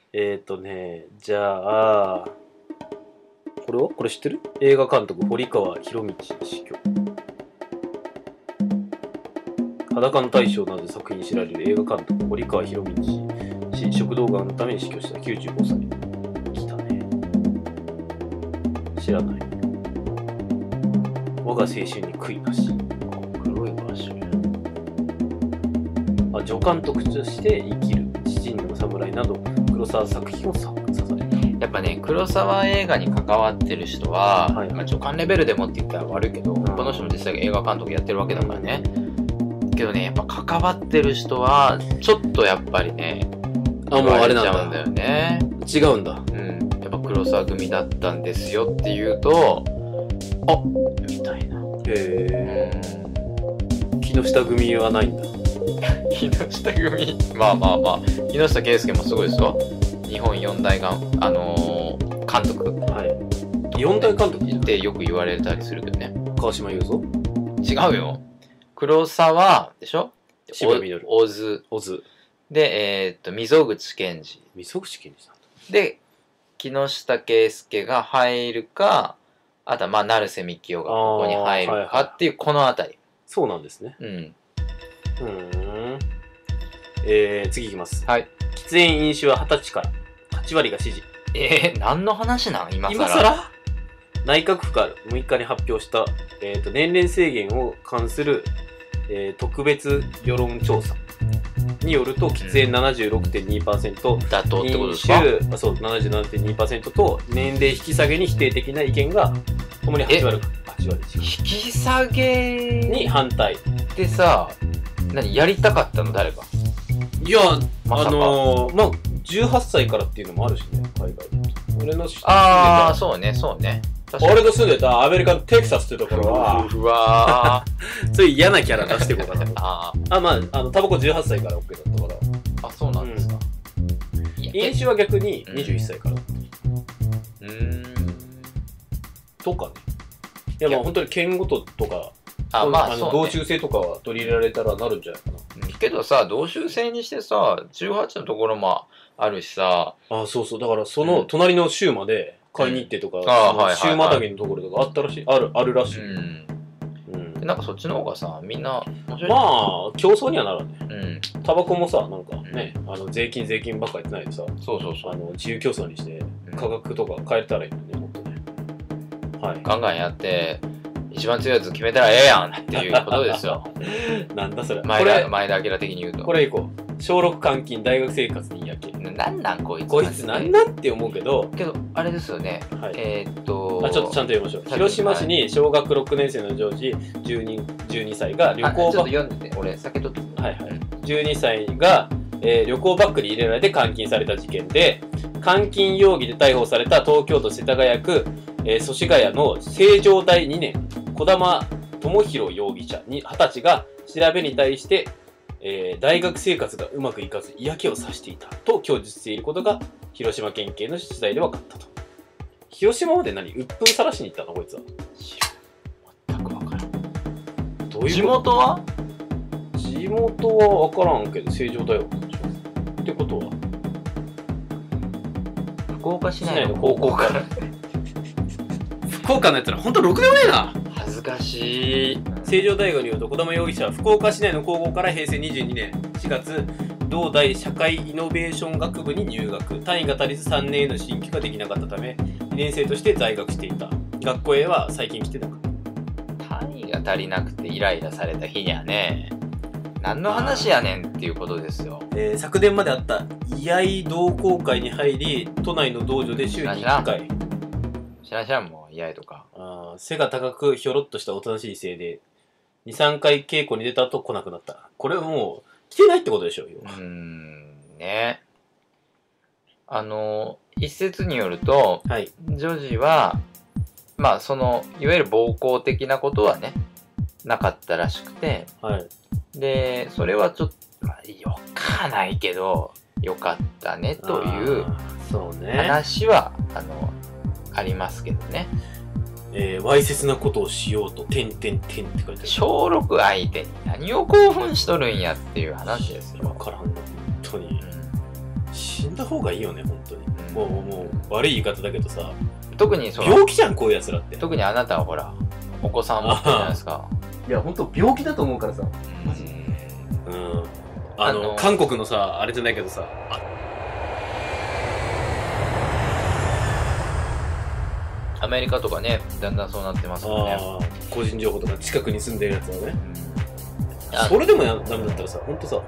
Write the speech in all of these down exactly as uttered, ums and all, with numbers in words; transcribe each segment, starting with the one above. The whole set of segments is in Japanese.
えっとね、じゃあ、これはこれ知ってる？映画監督、堀川博道死去。裸の大将などで作品に知られる映画監督、堀川博道氏、食道がんのために死去したきゅうじゅうごさい。来たね。知らない。我が青春に悔いなし。黒い場所や。あ、助監督として生きる七人の侍など黒沢作品を支えた。 やっぱね、黒沢映画に関わってる人は、はい、まあ、助監レベルでもって言ったら悪いけど、うん、この人も実際映画監督やってるわけだからね。けどね、やっぱ関わってる人はちょっとやっぱりね、 あ、もうあれなんだ。 言われちゃうんだよね。 違うんだ。 うん。やっぱ黒沢組だったんですよって言うと、あ、みたいな。 へえ。木下組はないんだ。 木下組、まあまあまあ、木下圭介もすごいですよ。日本四大があのー、監督。 はい。四大監督ってよく言われたりするけどね。 川島雄三？ 違うよ。黒沢でしょ。 柴みのる。 小津。 小津。 で、えー、っと、溝口健二。 溝口健二さん。 で、木下圭介が入るか、あとは、まあ、成瀬幹雄がここに入るかっていう、このあたり。 そうなんですね。 うん。 うーん。えー、次いきます。 はい。 喫煙飲酒ははたちからはちわりが支持。 えー、何の話なん今更。 今更内閣府からむいかに発表した、えーと、年齢制限を関する、えー、特別世論調査によると、喫煙 ななじゅうろくてんにパーセント、 妥当ってことですか？ 飲酒、そう、ななじゅうななてんにパーセント と、年齢引き下げに否定的な意見が、ともにはちわり、はちわり引き下げに反対。 ってさ、何、やりたかったの誰か？ いや、 まあのー、まあ、じゅうはっさいからっていうのもあるしね、海外で。俺の知ってる。 ああ、そうね、そうね。 俺が住んでたアメリカのテキサスってところは、 うわーそういう嫌なキャラ出していこうかなと。 ああ、まあ、あの、タバコじゅうはっさいから OK だったから。 あ、そうなんですか。 うん、飲酒は逆ににじゅういっさいからだった。 うーん。 とかね。いや、まあ本当に県ごととか、 あ、まあ、 あの、同州制とかは取り入れられたらなるんじゃないかな。 けどさ、同州制にしてさ、じゅうはちのところもあるしさ。 あ、そうそう。だからその隣の州まで買いに行ってとか、 うん、 州またぎのところとかあったらしい。ある、あるらしい。 うんうん、なんかそっちの方がさ、みんな面白い。 まあ、競争にはならんね。 うん。 タバコもさ、なんかね、うん、あの、税金税金ばっかり言ってないでさ、 そうそうそう。 あの、自由競争にして、価格とか変えたらいいのね、もっとね。はい。 ガンガンやって、一番強いやつ決めたらええやんっていうことですよ。 なんだそれ。 前田、前田明的に言うと。 これいこう。小ろく監禁、大学生活に嫌気。 なんなんこいつ。 こいつなんなんって思うけど。 けど、あれですよね。はい、えー、っとあ、ちょっとちゃんと読みましょう。広島市に小学ろくねん生の女児じゅうに、じゅうにさいが旅行バッグ。 ちょっと読んでて、俺、酒取って。 はいはい。じゅうにさいが、えー、旅行バッグに入れられて監禁された事件で、監禁容疑で逮捕された東京都世田谷区、えー、祖師ヶ谷の成城大にねん、児玉智弘容疑者にはたちが調べに対して、えー、大学生活がうまくいかず嫌気をさしていたと供述していることが広島県警の取材で分かったと。広島まで何鬱憤さらしに行ったのこいつは。 全く分からん。 どういう地元は地元は分からんけど成城大学でしょ。ってことは福岡市内の高校から福岡のやつらほんとろくでもねえな。 恥ずかしい。 成城大学によると児玉容疑者は福岡市内の高校から平成にじゅうにねんしがつ同大社会イノベーション学部に入学。単位が足りずさんねんへの進級ができなかったためにねん生として在学していた。学校へは最近来てなかった。 単位が足りなくてイライラされた日にはね、何の話やねんっていうことですよ。 えー、昨年まであった居合同好会に入り都内の道場で週にいっかい。 知らん知らんもう居合とか。 あ背が高くひょろっとしたおとなしい性でに、さんかい稽古に出た後来なくなった。これはもう来てないってことでしょうよ。 うーんね。あの一説によると、はい、女児はまあそのいわゆる暴行的なことはねなかったらしくて、はい、でそれはちょっと、まあ、よかないけどよかったねという話はあのありますけどね。 えー、わいせつなことをしようと、てんてんてんって書いてある。 小ろく相手に何を興奮しとるんやっていう話ですよ。 わからんな、本当に。うん、しんだ方がいいよね、本当に。うん、もう、もう、悪い言い方だけどさ。 特にその、 病気じゃん、こういう奴らって。 特にあなたはほら、お子さん持ってるじゃないですか。 いや、本当病気だと思うからさ。マジで。うん。あの、あの韓国のさ、あれじゃないけどさ、 アメリカとかね、だんだんそうなってますよね。 個人情報とか近くに住んでるやつはね。うん、それでもやダメだったらさ、ほんとさ、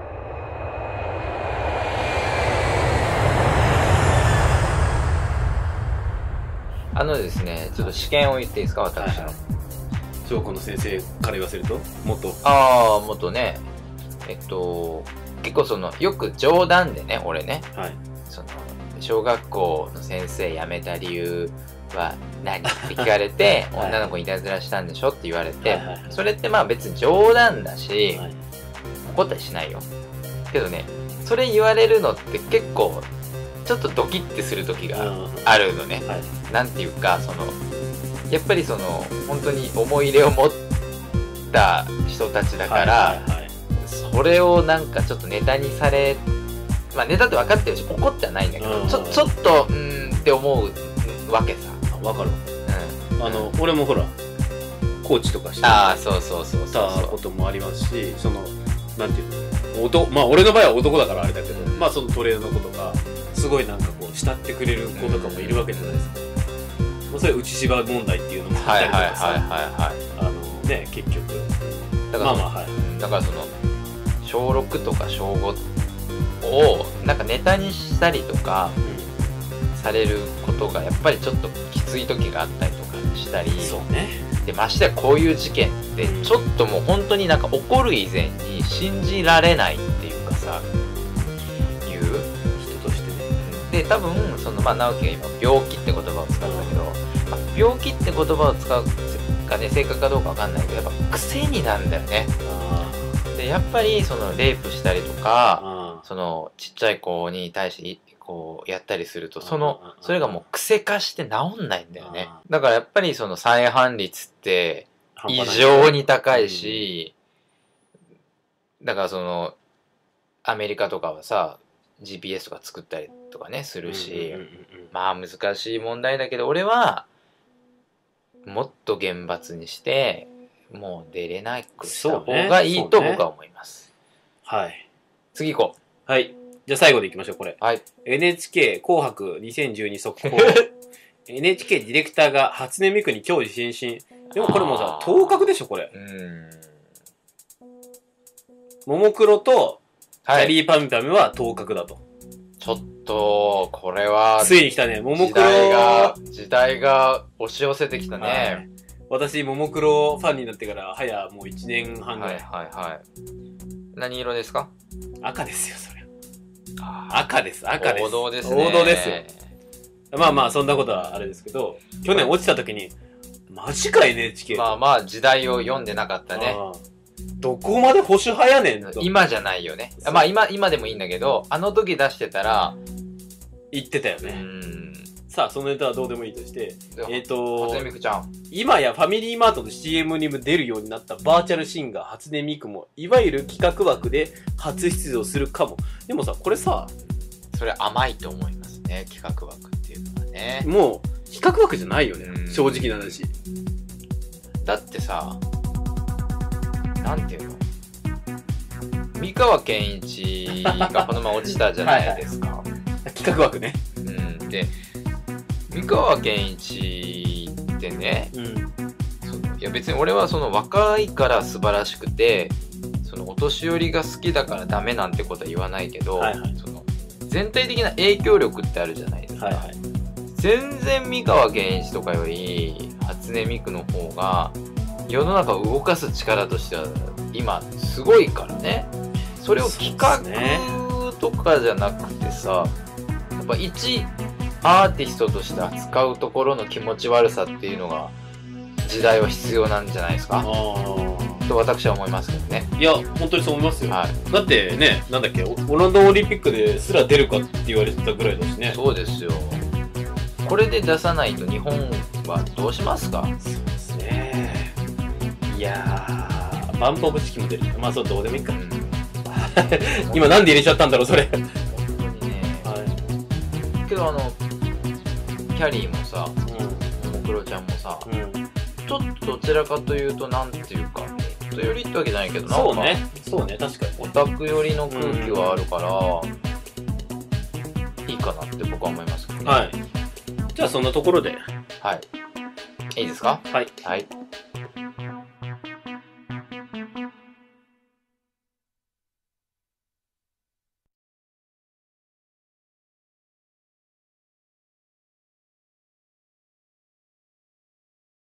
あのですね、ちょっと試験を言っていいですか、私の。 翔子の先生から言わせると元。 ああ、元ね。えっと、結構その、よく冗談でね、俺ね。はい。その、小学校の先生辞めた理由は何って聞かれて、はい、女の子にいたずらしたんでしょって言われて、はいはいはい、それってまあ別に冗談だし、はい、怒ったりしないよ。けどね、それ言われるのって結構、ちょっとドキッてする時があるのね。はい、なんていうか、その、やっぱりその、本当に思い入れを持った人たちだから、はいはいはい、それをなんかちょっとネタにされ、まあネタって分かってるし、怒ってはないんだけど、ちょ、ちょっと、うーんって思うわけさ。 わかる。うん。あの、俺もほら、コーチとかしてたこともありますし、その、なんていうの、男、まあ俺の場合は男だからあれだけど、うん、まあそのトレーナーの子とか、すごいなんかこう、慕ってくれる子とかもいるわけじゃないですか。うん、まあそれ内芝問題っていうのもあったりとかさ、あのね、結局。 だから、まあまあ、はい。だからその、小ろくとか小ごを、なんかネタにしたりとか、うん、されることがやっぱりちょっときつい時があったりとかしたり、 そうね。 でましてやこういう事件ってちょっともう本当になんか起こる以前に信じられないっていうかさ、いう人としてね。 で多分そのまあ直樹が今病気って言葉を使うんだけど、まあ、病気って言葉を使うかね正確かどうかわかんないけどやっぱ癖になるんだよね。でやっぱりそのレイプしたりとかそのちっちゃい子に対してこうやったりするとそのそれがもう癖化して治んないんだよね。だからやっぱりその再犯率って異常に高いし、だからそのアメリカとかはさ ジーピーエス とか作ったりとかねするし、まあ難しい問題だけど俺はもっと厳罰にしてもう出れなくした方がいいと僕は思います。 はい。 次行こう。はい。じゃあ最後でいきましょう、これ。 はい。 エヌエイチケー 紅白にせんじゅうに速報。エヌエイチケー ディレクターが初音ミクに興味津々。でもこれもさ、当確でしょ、これ。うん。ももクロと、キャリーパミュパミュは当確だと。 ちょっと、これは、 ついに来たね。ももクロ時代が、時代が押し寄せてきたね。はい、 私、ももクロファンになってから、早もういちねんはんぐらい。 はいはいはい。何色ですか？ 赤ですよ、それ。赤です、赤です。 王道ですね。 王道ですよ。まあまあ、そんなことはあれですけど、去年落ちた時に、マジか エヌエイチケー。 まあまあ、時代を読んでなかったね。 どこまで保守派やねんと。 今じゃないよね。まあ今、今でもいいんだけど、あの時出してたら、 言ってたよね。うんさあ、そのネタはどうでもいいとして、えっと、 初音ミクちゃん。 今やファミリーマートの シーエム にも出るようになったバーチャルシンガー初音ミクも、いわゆる企画枠で初出場するかも。でもさ、これさ、 それ甘いと思いますね、企画枠っていうのはね。 もう、企画枠じゃないよね、正直な話。 だってさ、なんていうの三河健一がこのまま落ちたじゃないですか。はいはい、企画枠ね。 うん。で、三河健一ってね、うん、そのいや別に俺はその若いから素晴らしくて、そのお年寄りが好きだからダメなんてことは言わないけど、はいはい、その全体的な影響力ってあるじゃないですか。はいはい、全然三河健一とかより初音ミクの方が世の中を動かす力としては今すごいからね。それを企画とかじゃなくてさ、やっぱ一アーティストとして扱うところの気持ち悪さっていうのが時代は必要なんじゃないですかと私は思いますけどね。 いや本当にそう思いますよ、はい、だってね、なんだっけ、オランダオリンピックですら出るかって言われてたぐらいだしね。 そうですよ。これで出さないと日本はどうしますか。 そうですね。いやー、バンプオブチキンも出る。まあそうどうでもいいか、うん、今なんで入れちゃったんだろうそれ。 本当にね、はい、 けどあのキャリーもさ、ももクロちゃんもさ、うん、ちょっとどちらかというとなんていうかネット寄りってわけじゃないけど、なんかそうねそうね確かにオタク寄りの空気はあるから、うん、いいかなって僕は思いますけどね。 はい。じゃあそんなところで、 はい。いいですか？ はい。 はい。